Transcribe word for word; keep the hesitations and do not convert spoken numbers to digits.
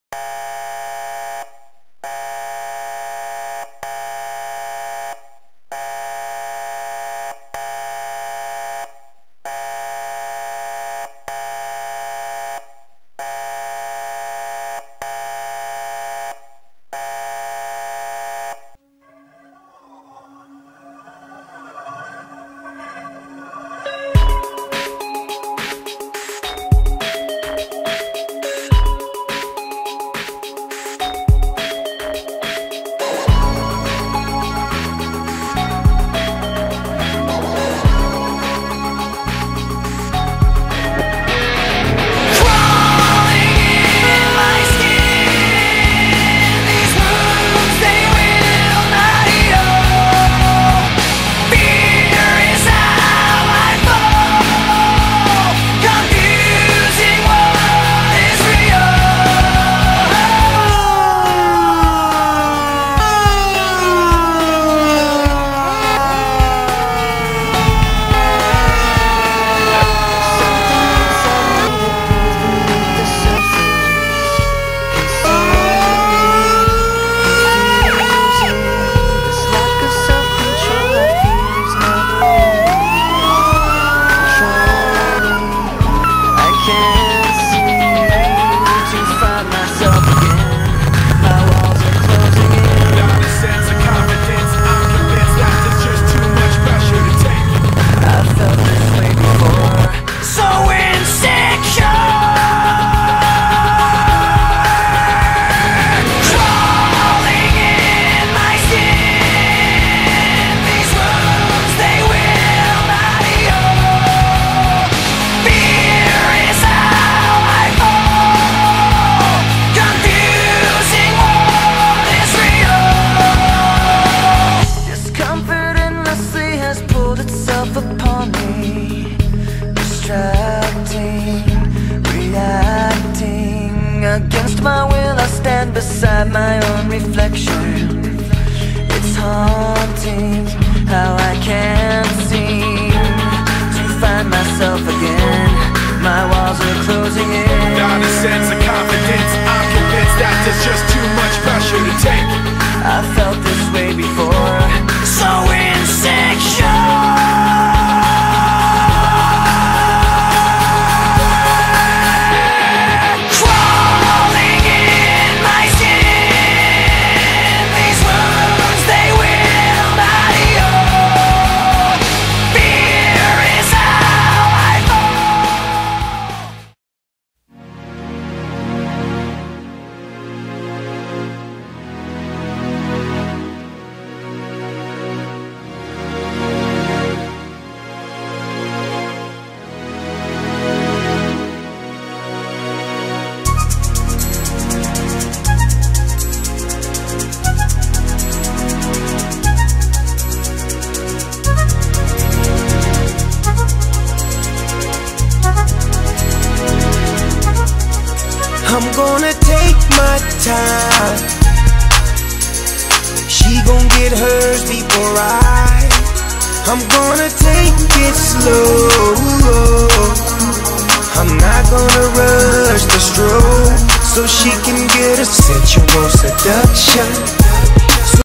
Against my will, I stand beside my own reflection. It's haunting how I can't seem to find myself again. My walls are closing in. Not a sense of confidence, I'm convinced that there's just too much pressure to take. I felt this way before, so insecure. I'm gonna take my time. She gon' get hers before I. I'm gonna take it slow. I'm not gonna rush the stroke, so she can get a sensual seduction.